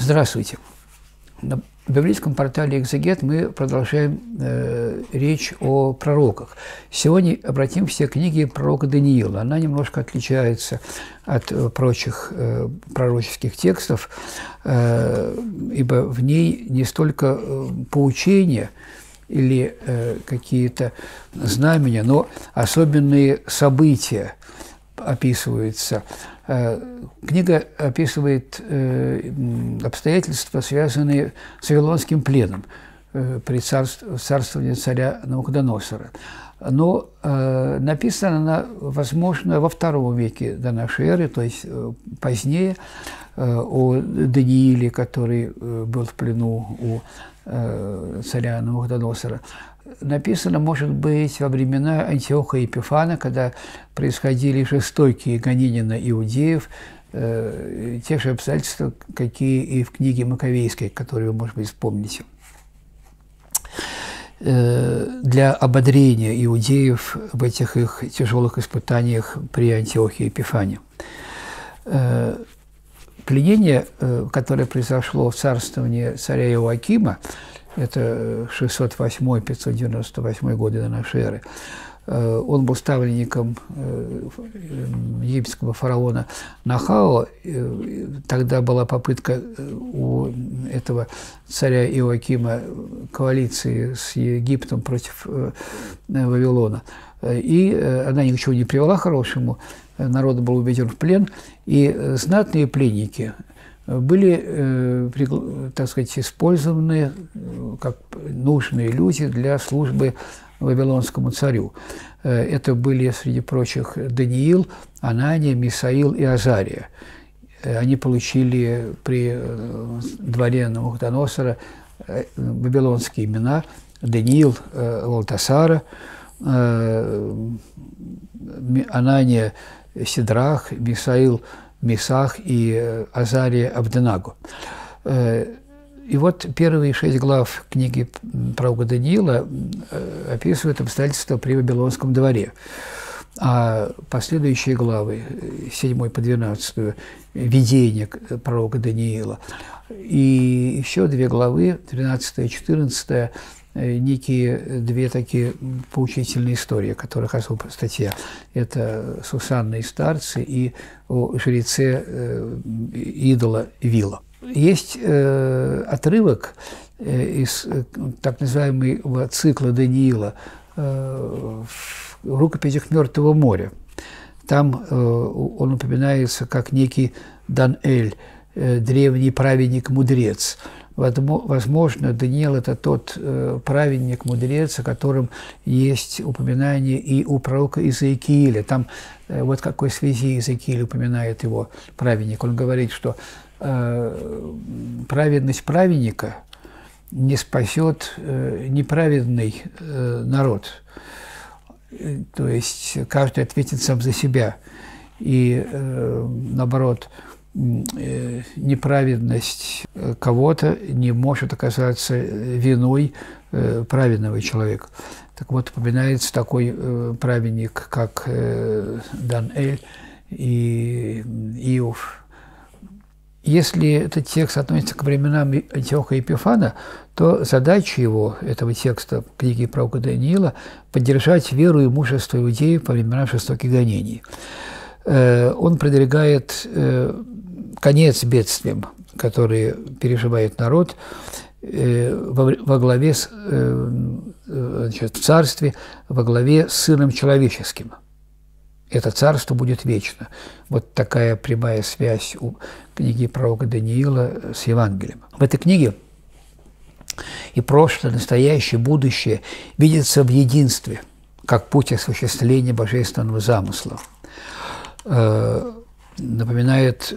Здравствуйте. На библейском портале «Экзегет» мы продолжаем речь о пророках. Сегодня обратимся к книге пророка Даниила. Она немножко отличается от прочих пророческих текстов, ибо в ней не столько поучения или какие-то знамения, но особенные события описываются. Книга описывает обстоятельства, связанные с Вавилонским пленом при царствовании царя Навуходоносора. Но написана она, возможно, во II веке до нашей эры, то есть позднее, о Данииле, который был в плену у царя Навуходоносора. Написано, может быть, во времена Антиоха Епифана, когда происходили жестокие гонения на иудеев, те же обстоятельства, какие и в книге Маковейской, которую вы, может быть, вспомните. Для ободрения иудеев в этих их тяжелых испытаниях при Антиохе Епифане. Пленение, которое произошло в царствовании царя Иоакима, это 608-598 годы до нашей эры. Он был ставленником египетского фараона Нахао. Тогда была попытка у этого царя Иоакима коалиции с Египтом против Вавилона. И она ничего не привела к хорошему. Народ был уведен в плен, и знатные пленники были, так сказать, использованы как нужные люди для службы вавилонскому царю. Это были, среди прочих, Даниил, Анания, Мисаил и Азария. Они получили при дворе Навуходоносора вавилонские имена: Даниил Валтасара, Анания Сидрах, Мисаил Месах и Азария Абденагу. И вот первые 6 глав книги пророка Даниила описывают обстоятельства при Вавилонском дворе. А последующие главы, 7 по 12, видение пророка Даниила. И еще 2 главы, 13 и 14, некие 2 такие поучительные истории, о которых особая статья. Это Сусанна и старцы и о жреце идола Вила. Есть отрывок из так называемого цикла Даниила в рукописях Мертвого моря. Там он упоминается как некий Даниэль, древний праведник-мудрец. Возможно, Даниил – это тот праведник-мудрец, о котором есть упоминание и у пророка Иезекииля. Там вот в какой связи Иезекииль упоминает его праведник. Он говорит, что праведность праведника не спасет неправедный народ. То есть каждый ответит сам за себя. И наоборот, неправедность кого-то не может оказаться виной праведного человека. Так вот, упоминается такой праведник, как Даниэль и Иов. Если этот текст относится к временам Антиоха Епифана, то задача его, этого текста книги пророка Даниила, поддержать веру и мужество иудеев по временам жестоких гонений. Он продвигает конец бедствиям, которые переживает народ во главе в царстве, во главе с Сыном Человеческим. Это царство будет вечно. Вот такая прямая связь у книги пророка Даниила с Евангелием. В этой книге и прошлое, настоящее, будущее видятся в единстве, как путь осуществления божественного замысла. Напоминает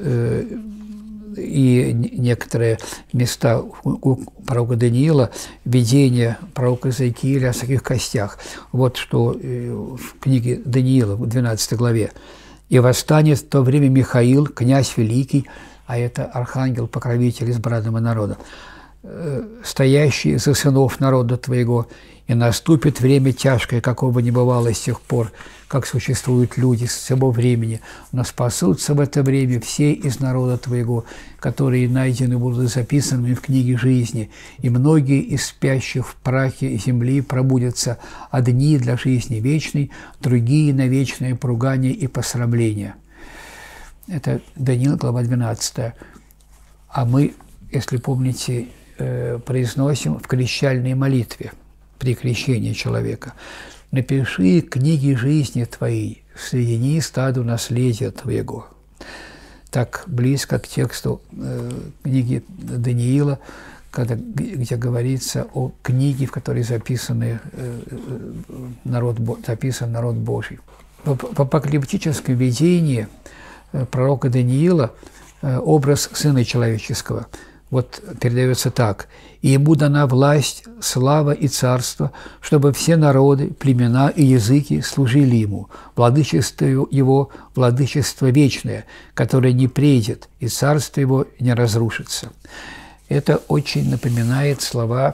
и некоторые места у пророка Даниила видение пророка Иезекииля о таких костях. Вот что в книге Даниила, в 12 главе. «И восстанет в то время Михаил, князь великий», а это архангел, покровитель избранного народа, стоящий за сынов народа Твоего, и наступит время тяжкое, какого не бывало с тех пор, как существуют люди с всего времени, но спасутся в это время все из народа Твоего, которые найдены будут записанными в книге жизни, и многие из спящих в прахе земли пробудятся, одни для жизни вечной, другие на вечное поругание и посрамление». Это Даниил, глава 12. А мы, если помните, произносим в крещальной молитве при крещении человека: «Напиши книги жизни Твоей, соедини стаду наследия Твоего». Так близко к тексту книги Даниила, где говорится о книге, в которой записан народ Божий. В апокалиптическом видении пророка Даниила образ Сына Человеческого передается так: «И ему дана власть, слава и царство, чтобы все народы, племена и языки служили ему. Владычество его – владычество вечное, которое не придет, и царство его не разрушится». Это очень напоминает слова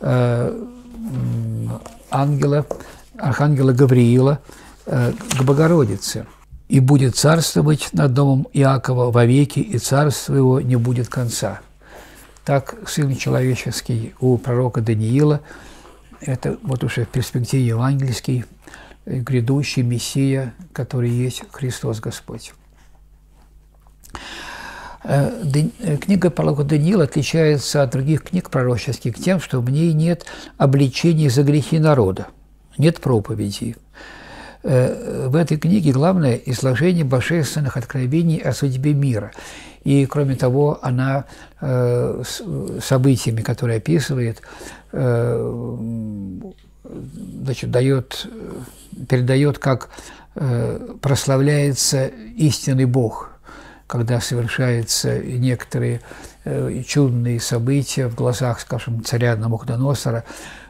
архангела Гавриила к Богородице: «И будет царствовать над домом Иакова вовеки, и царство его не будет конца». Так Сын Человеческий у пророка Даниила – это уже в перспективе евангельский грядущий Мессия, который есть Христос Господь. Книга пророка Даниила отличается от других книг пророческих тем, что в ней нет обличений за грехи народа, нет проповедей. В этой книге главное – изложение божественных откровений о судьбе мира. И, кроме того, она событиями, которые описывает, передает, как прославляется истинный Бог, когда совершаются некоторые чудные события в глазах, скажем, царя Навуходоносора,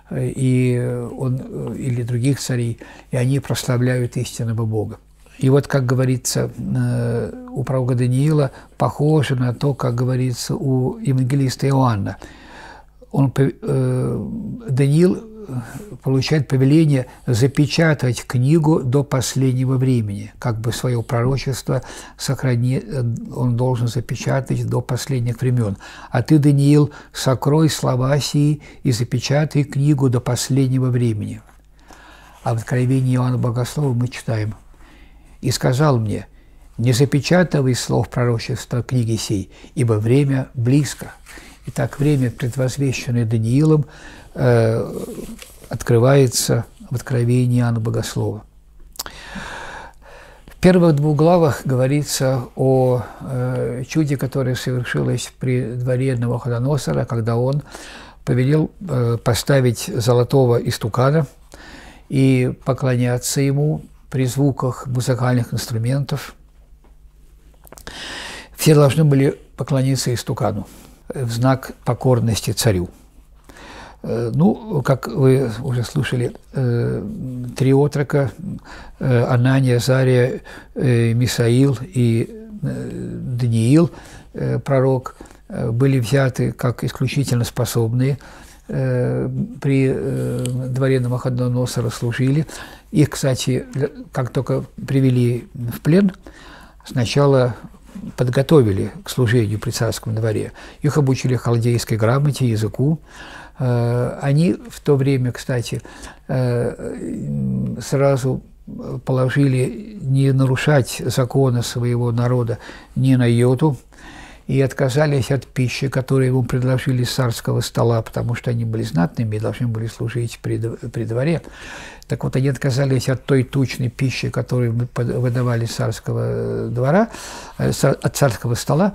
или других царей, и они прославляют истинного Бога. И как говорится у пророка Даниила, похоже на то, как говорится у евангелиста Иоанна. Даниил получает повеление запечатать книгу до последнего времени, свое пророчество он должен запечатать до последних времен. А ты, Даниил, сокрой слова сии и запечатай книгу до последнего времени. А в Откровении Иоанна Богослова мы читаем: «И сказал мне: не запечатывай слов пророчества книги сей, ибо время близко». Итак, время, предвозвещенное Даниилом, открывается в Откровении Иоанна Богослова. В первых 2 главах говорится о чуде, которое совершилось при дворе Навуходоносора, когда он повелел поставить золотого истукана и поклоняться ему при звуках музыкальных инструментов. Все должны были поклониться истукану в знак покорности царю. Как вы уже слышали, 3 отрока – Анания, Азария, Мисаил и Даниил, пророк, были взяты как исключительно способные, при дворе Навуходоносора служили. Их, кстати, как только привели в плен, сначала подготовили к служению при царском дворе. Их обучили халдейской грамоте, языку. Они в то время, кстати, сразу положили не нарушать закона своего народа ни на йоту и отказались от пищи, которую ему предложили с царского стола, потому что они были знатными и должны были служить при дворе. Так вот, они отказались от той тучной пищи, которую выдавали с царского двора, от царского стола.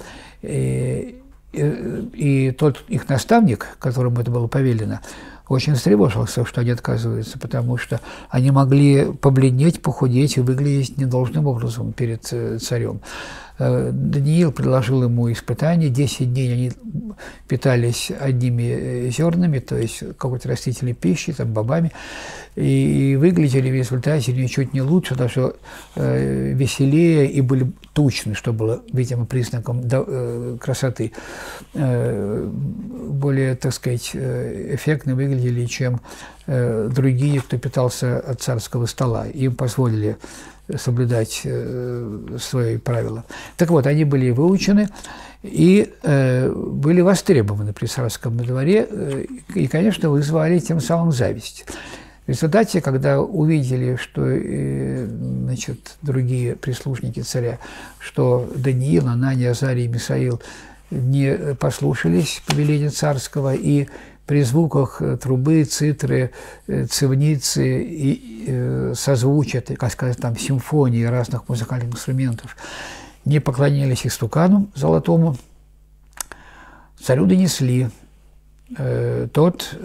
И тот их наставник, которому это было повелено, очень встревожился, что они отказываются, потому что они могли побледнеть, похудеть и выглядеть недолжным образом перед царем. Даниил предложил ему испытание. 10 дней они питались одними зернами, то есть какой-то растительной пищей, бобами, и выглядели в результате ничуть не лучше, даже веселее, и были тучны, что было, видимо, признаком красоты. более, так сказать, эффектно выглядели, чем другие, кто питался от царского стола. Им позволили соблюдать свои правила. Так вот, они были выучены и были востребованы при царском дворе, и, конечно, вызывали тем самым зависть. В результате, когда увидели, что значит, другие прислужники царя, что Даниил, Анания, Азарий и Мисаил не послушались повеления царского и при звуках трубы, цитры, цивницы и созвучия, как сказать, там, симфонии разных музыкальных инструментов, не поклонились истукану золотому, царю донесли. Тот,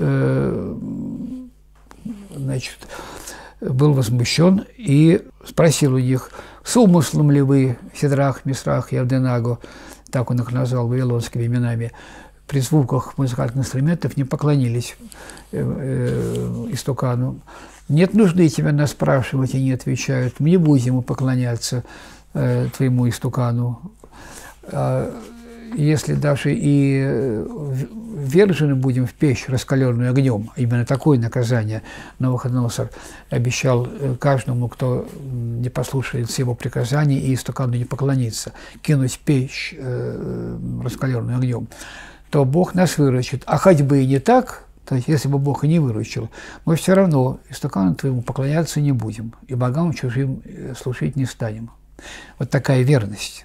значит, был возмущен и спросил у них, с умыслом ли вы, Сидрах, Мисрах и Авденаго, так он их назвал вавилонскими именами, при звуках музыкальных инструментов не поклонились истукану. Нет нужды тебя нас спрашивать, они отвечают, мы не будем ему поклоняться твоему истукану. Если даже и ввержены будем в печь, раскаленную огнем, именно такое наказание Навуходоносор обещал каждому, кто не послушается его приказаний и истукану не поклонится, кинуть в печь, раскаленную огнем, то Бог нас выручит. А хоть бы и не так, то есть если бы Бог и не выручил, мы все равно истукану твоему поклоняться не будем, и богам чужим служить не станем. Вот такая верность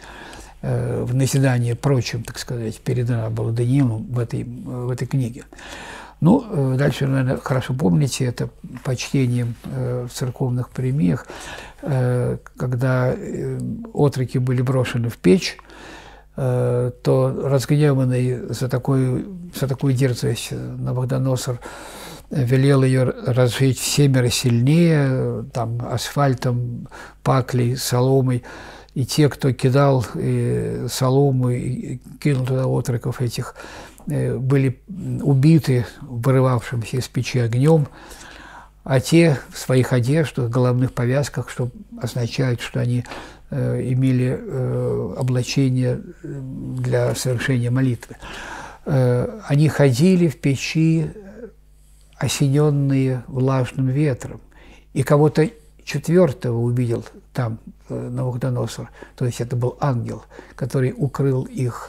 в назидание прочим, так сказать, передана была Даниилу в этой книге. Ну, дальше, наверное, хорошо помните, это по чтениям в церковных премиях, когда отроки были брошены в печь, то разгневанный за такую дерзость Навуходоносор велел ее разжечь в 7 сильнее, там, асфальтом, паклей, соломой. И те, кто кидал солому и кинул туда отроков этих, были убиты вырывавшимся из печи огнем, а те в своих одеждах, головных повязках, что означает, что они имели облачение для совершения молитвы. Они ходили в печи, осененные влажным ветром, и кого-то 4-го увидел там Навуходоносор, то есть это был ангел, который укрыл их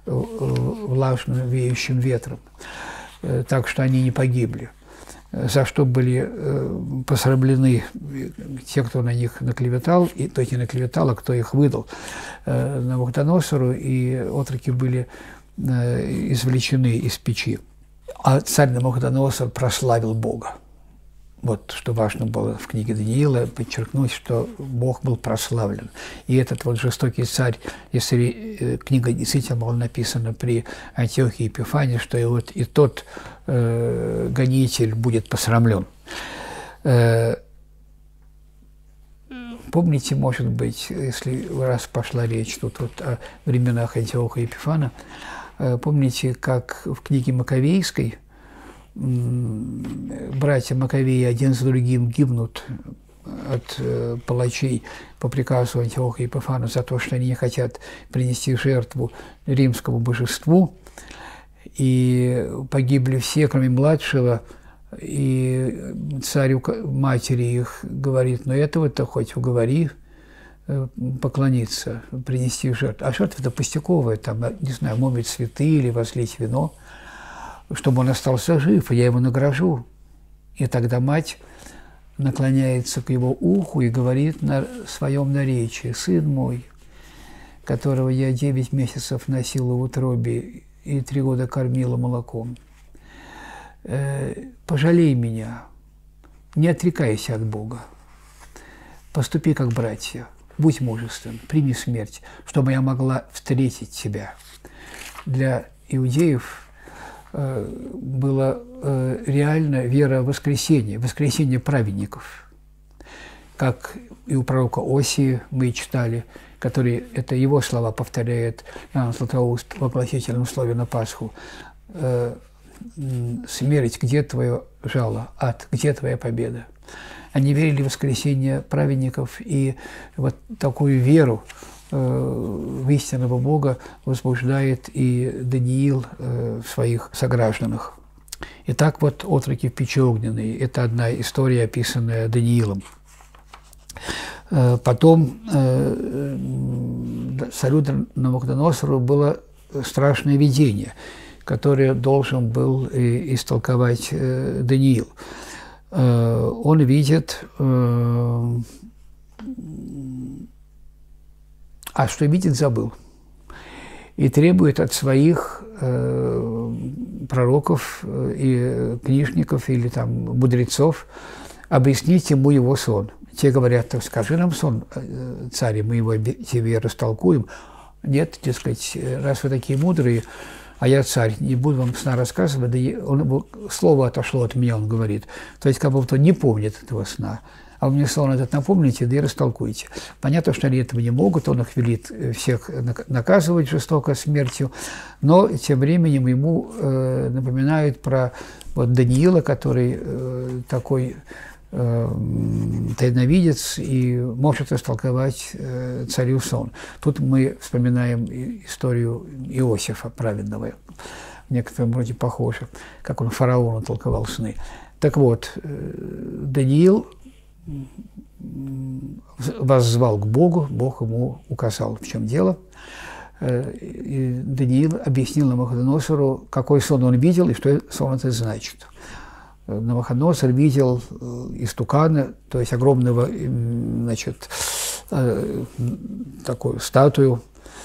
влажным веющим ветром, так что они не погибли, за что были посрамлены те, кто на них наклеветал, и то есть не наклеветал, а кто их выдал Навуходоносору, и отроки были извлечены из печи. А царь Навуходоносор прославил Бога. Вот что важно было в книге Даниила подчеркнуть, что Бог был прославлен. И этот вот жестокий царь, если книга действительно была написана при Антиохии Епифане, что и вот и тот гонитель будет посрамлен. Помните, может быть, если раз пошла речь тут вот о временах Антиоха Епифана, помните, как в книге Маковейской братья Маковеи один за другим гибнут от палачей по приказу Антиоха Епифана за то, что они не хотят принести жертву римскому божеству, и погибли все, кроме младшего, и царю матери их говорит, но этого-то хоть уговори поклониться, принести жертву. А жертва-то пустяковая, там, не знаю, мыть цветы или возлить вино, чтобы он остался жив, и я его награжу. И тогда мать наклоняется к его уху и говорит на своем наречии: «Сын мой, которого я 9 месяцев носила в утробе и 3 года кормила молоком, пожалей меня, не отрекайся от Бога, поступи как братья, будь мужествен, прими смерть, чтобы я могла встретить тебя». Для иудеев была реально вера в воскресение праведников, как и у пророка Осии мы читали, который, это его слова повторяет Иоанн Златоуст в огласительном слове на Пасху: «Смерть, где твое жало? Ад, где твоя победа?» Они верили в воскресение праведников, и вот такую веру истинного Бога возбуждает и Даниил в своих согражданах. Итак, вот «Отроки в печи огненной» – это одна история, описанная Даниилом. Потом царю Навуходоносору было страшное видение, которое должен был истолковать Даниил. Он видит, что видит, забыл, и требует от своих пророков и книжников или там мудрецов объяснить ему его сон. Те говорят: так скажи нам сон, царь, и мы его тебе растолкуем. Нет, дескать, раз вы такие мудрые, а я царь, не буду вам сна рассказывать, да слово отошло от меня, он говорит. То есть как будто не помнит этого сна. А вы мне сон этот напомните, да и растолкуйте. Понятно, что они этого не могут, он их велит всех наказывать жестоко смертью, но тем временем ему напоминают про вот Даниила, который такой тайновидец и может растолковать царю сон. Тут мы вспоминаем историю Иосифа праведного, в некотором роде похоже, как он фараону толковал сны. Так вот, Даниил воззвал к Богу, Бог ему указал, в чем дело. И Даниил объяснил Навуходоносору, какой сон он видел и что сон это значит. Навуходоносор видел истукана, то есть огромного, значит, такую статую,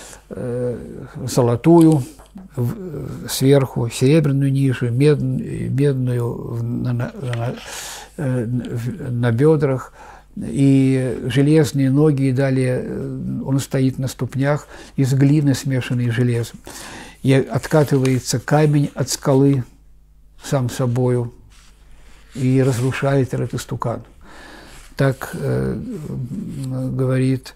золотую сверху, серебряную ниже, медную на бедрах, и железные ноги, и далее он стоит на ступнях из глины, смешанной с железом. И откатывается камень от скалы сам собою и разрушает этот истукан. Так говорит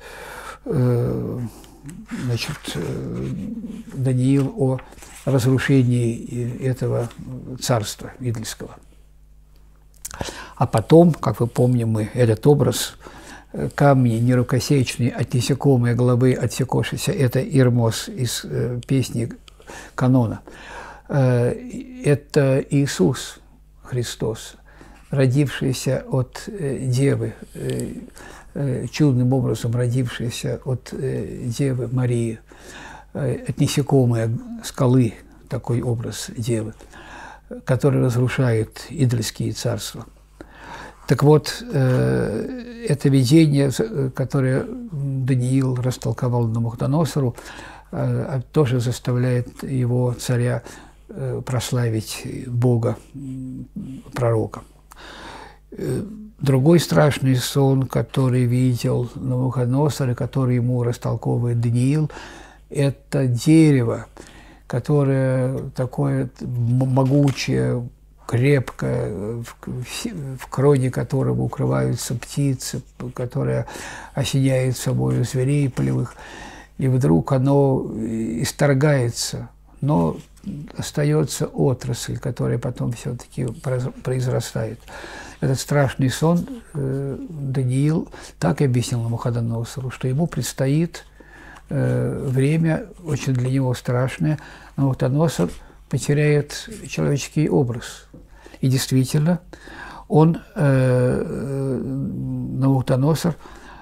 значит, Даниил о разрушении этого царства идольского. А потом, как вы помним, мы этот образ камни нерукосечные, от несекомой головы отсекошися, это Ирмос из песни канона. Это Иисус Христос, родившийся от Девы, чудным образом родившийся от Девы Марии, от несекомой скалы, такой образ Девы, который разрушает идольские царства. Так вот, это видение, которое Даниил растолковал Навуходоносору, тоже заставляет его, царя, прославить Бога, пророка. Другой страшный сон, который видел Навуходоносор, и который ему растолковывает Даниил, это дерево, которое такое могучее, крепкое, в кроне которого укрываются птицы, которое осеняет собой зверей полевых, и вдруг оно исторгается, но остается отрасль, которая потом все-таки произрастает. Этот страшный сон Даниил так объяснил Навуходоносору, что ему предстоит время очень для него страшное. Навуходоносор потеряет человеческий образ. И действительно, он, Навуходоносор,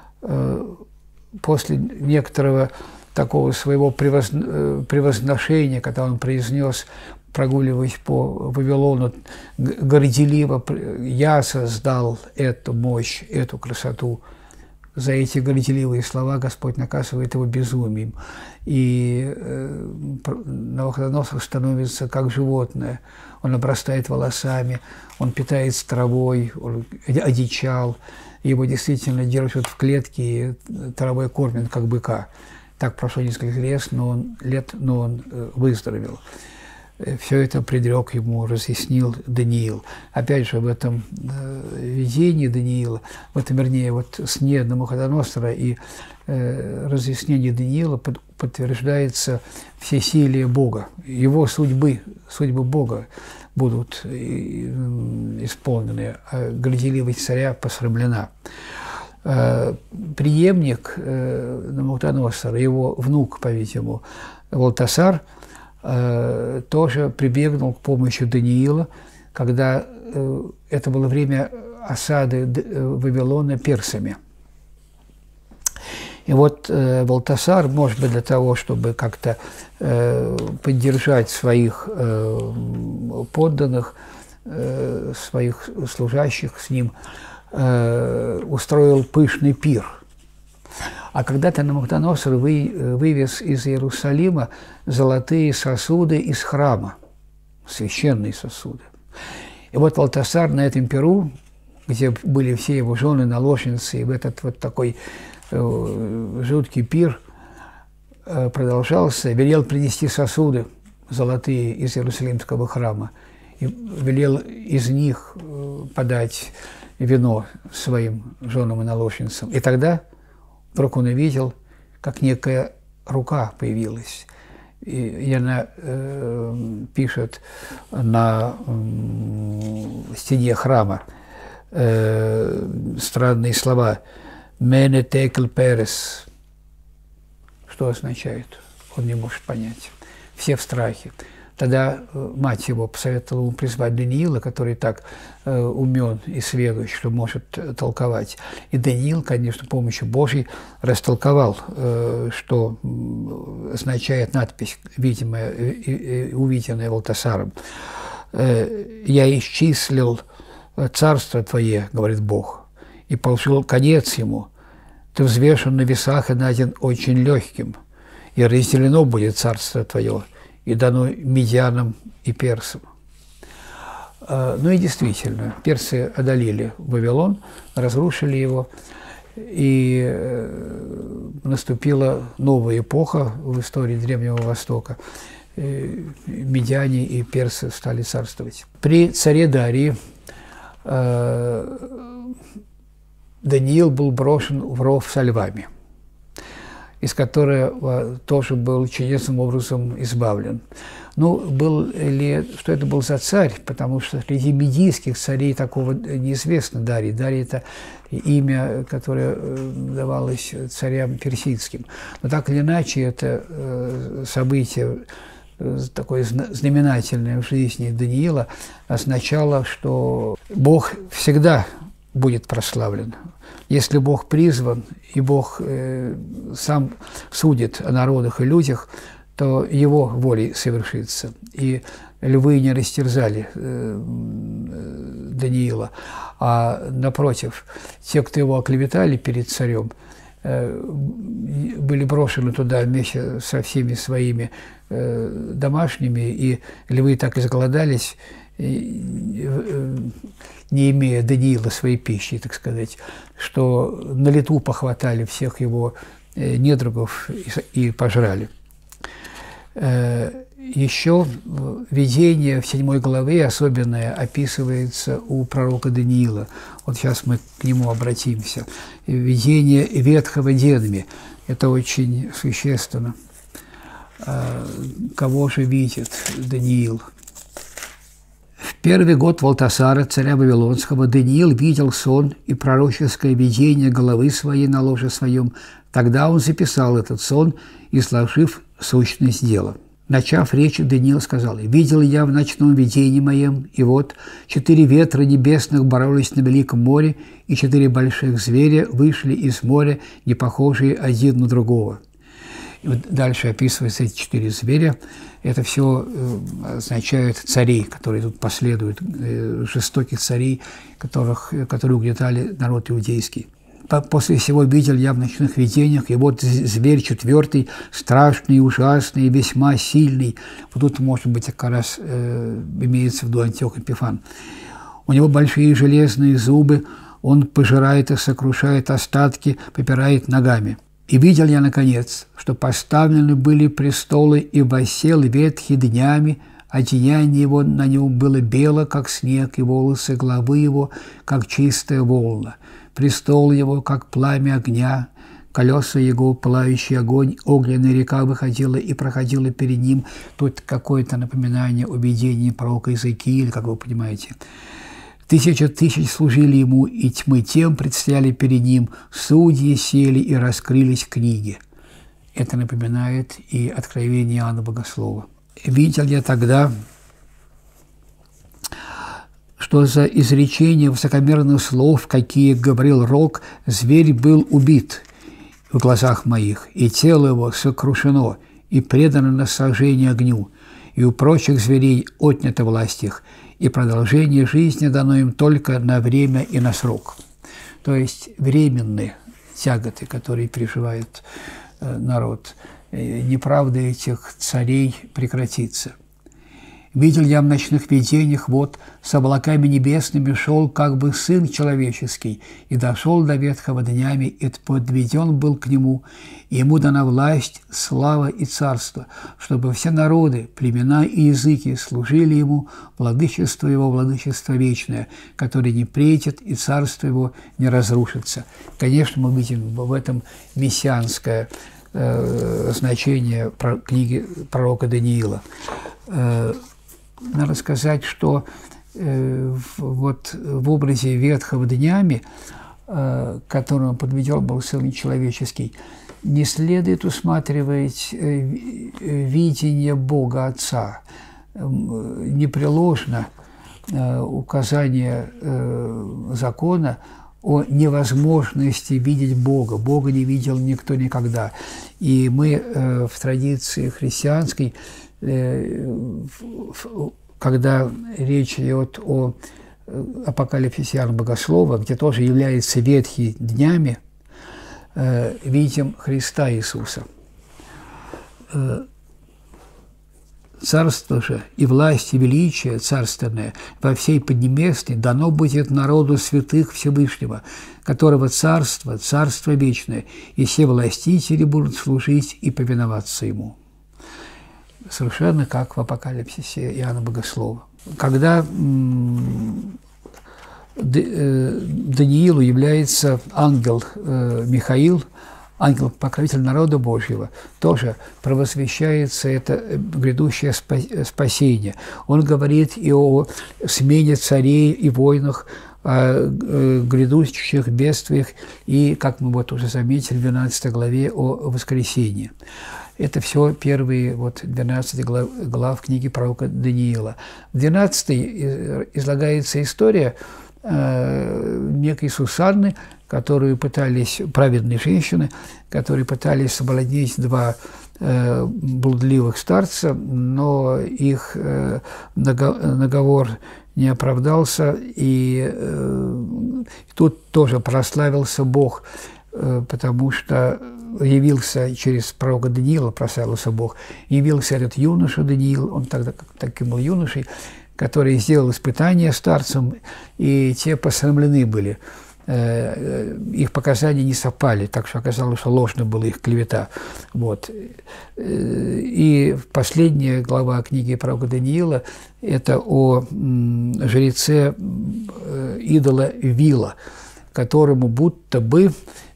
после некоторого такого своего превозношения, когда он произнес, прогуливаясь по Вавилону, горделиво: «Я создал эту мощь, эту красоту». За эти горделивые слова Господь наказывает его безумием. И Навуходоносор становится как животное. Он обрастает волосами, он питается травой, он одичал. Его действительно держат в клетке и травой кормят, как быка. Так прошло несколько лет, но он выздоровел. Все это предрек ему, разъяснил Даниил. Опять же, в этом видении Даниила, в этом, вернее, вот сне Навуходоносора и разъяснении Даниила подтверждается всесилие Бога. Его судьбы Бога будут исполнены, а горделивость царя посрамлена. преемник Навуходоносора, его внук, по-видимому, Валтасар, тоже прибегнул к помощи Даниила, когда это было время осады Вавилона персами. И вот Валтасар, может быть, для того, чтобы как-то поддержать своих подданных, своих служащих с ним, устроил пышный пир. А когда-то Навуходоносор вывез из Иерусалима золотые сосуды из храма, священные сосуды. И вот Валтасар на этом пиру, где были все его жены, наложницы, и в этот вот такой жуткий пир продолжался, велел принести сосуды золотые из Иерусалимского храма и велел из них подать вино своим женам и наложницам. И тогда вдруг он увидел, как некая рука появилась. И она пишет на стене храма странные слова «Мене текл перес». Что означает? Он не может понять. Все в страхе. Тогда мать его посоветовала ему призвать Даниила, который так умен и сведущ, что может толковать. И Даниил, конечно, с помощью Божьей растолковал, что означает надпись, видимая и увиденная Валтасаром. «Я исчислил царство твое, — говорит Бог, — и положил конец ему. Ты взвешен на весах и найден очень легким, и разделено будет царство твое, и дано медианам и персам». Ну и действительно, персы одолели Вавилон, разрушили его, и наступила новая эпоха в истории Древнего Востока. Медиане и персы стали царствовать. При царе Дарии Даниил был брошен в ров со львами, из которого тоже был чудесным образом избавлен. Ну, был ли, что это был за царь, потому что среди медийских царей такого неизвестно Дарий. Дарий – это имя, которое давалось царям персидским. Но так или иначе, это событие такое знаменательное в жизни Даниила означало, что Бог всегда будет прославлен. Если Бог призван, и Бог сам судит о народах и людях, то Его волей совершится. И львы не растерзали Даниила, а напротив, те, кто его оклеветали перед царем, были брошены туда вместе со всеми своими домашними, и львы так изголодались, не имея Даниила своей пищи, так сказать, что на лету похватали всех его недругов и пожрали. Еще видение в 7 главе особенное описывается у пророка Даниила. Вот сейчас мы к нему обратимся. Видение ветхого дедами. Это очень существенно. Кого же видит Даниил? В первый год Валтасара, царя Вавилонского, Даниил видел сон и пророческое видение головы своей на ложе своем. Тогда он записал этот сон, изложив сущность дела. Начав речь, Даниил сказал: «Видел я в ночном видении моем, и вот 4 ветра небесных боролись на великом море, и 4 больших зверя вышли из моря, не похожие один на другого». И вот дальше описываются эти 4 зверя. Это все означает царей, которые тут последуют, жестоких царей, которые угнетали народ иудейский. После всего видел я в ночных видениях, и вот зверь 4, страшный, ужасный, весьма сильный. Вот тут, может быть, как раз имеется в виду Антиох Эпифан. У него большие железные зубы, он пожирает и сокрушает остатки, попирает ногами. И видел я, наконец, что поставлены были престолы, и воссел ветхий днями, одеяние его на нем было бело, как снег, и волосы главы его, как чистая волна. Престол его, как пламя огня, колеса его, пылающий огонь, огненная река выходила и проходила перед ним. Тут какое-то напоминание о видении пророка Иезекииля, как вы понимаете. Тысячи тысяч служили ему, и тьмы тем предстояли перед ним. Судьи сели и раскрылись книги. Это напоминает и откровение Иоанна Богослова. Видел я тогда, что за изречение высокомерных слов, какие говорил Рок, зверь был убит в глазах моих, и тело его сокрушено, и предано на сожжение огню, и у прочих зверей отнята власть их, и продолжение жизни дано им только на время и на срок. То есть временные тяготы, которые переживает народ, неправда этих царей прекратится. Видел я в ночных видениях, вот с облаками небесными шел как бы Сын Человеческий, и дошел до ветхого днями, и подведен был к Нему, и Ему дана власть, слава и царство, чтобы все народы, племена и языки служили Ему, владычество Его, владычество вечное, которое не претит, и царство Его не разрушится. Конечно, мы видим в этом мессианское значение книги пророка Даниила. Надо сказать, что вот в образе ветхого днями, к которому подведен был Сын Человеческий, не следует усматривать видение Бога Отца. Непреложно указание закона о невозможности видеть Бога. Бога не видел никто никогда. И мы в традиции христианской, когда речь идет о апокалипсисе Иоанна Богослова, где тоже является ветхими днями, видим Христа Иисуса. Царство же и власть, и величие царственное во всей Поднебесной дано будет народу святых Всевышнего, которого царство, царство вечное, и все властители будут служить и повиноваться ему. Совершенно как в апокалипсисе Иоанна Богослова. Когда Даниилу является ангел Михаил, ангел-покровитель народа Божьего, тоже провозвещается это грядущее спасение. Он говорит и о смене царей и войнах, о грядущих бедствиях и, как мы вот уже заметили в 12 главе, о воскресении. Это все первые 12 глав книги пророка Даниила. В 12 излагается история некой Сусанны, которую пытались, праведные женщины, которые пытались соблазнить два блудливых старца, но их наговор не оправдался, и тут тоже прославился Бог, потому что явился через пророка Даниила, прославился Бог, явился этот юноша Даниил, он тогда таким был юношей, который сделал испытания старцам, и те посрамлены были. Их показания не совпали, так что оказалось, что ложно была их клевета. Вот. И последняя глава книги пророка Даниила – это о жреце идола Вила, которому будто бы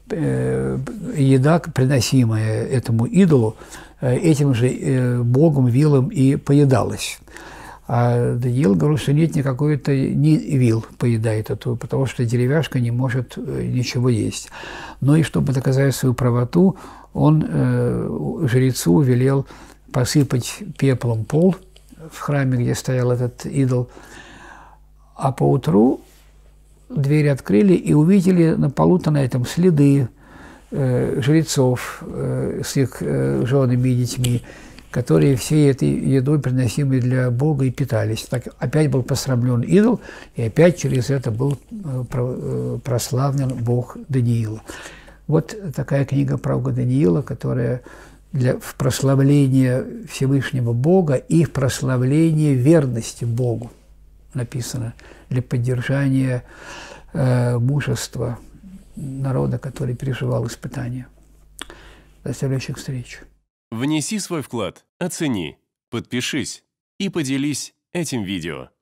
еда, приносимая этому идолу, этим же богом Вилом и поедалась. А Даниил говорит, что нет, никакой-то не Вил поедает эту, потому что деревяшка не может ничего есть. Но и чтобы доказать свою правоту, он жрецу велел посыпать пеплом пол в храме, где стоял этот идол, а поутру двери открыли и увидели на полу-то на этом следы жрецов с их женами и детьми, которые всей этой едой, приносимой для Бога, и питались. Так опять был посрамлен идол, и опять через это был прославлен Бог Даниила. Вот такая книга пророка Даниила, которая в прославление Всевышнего Бога и в прославление верности Богу написано, для поддержания мужества народа, который переживал испытания. До следующих встреч. Внеси свой вклад, оцени, подпишись и поделись этим видео.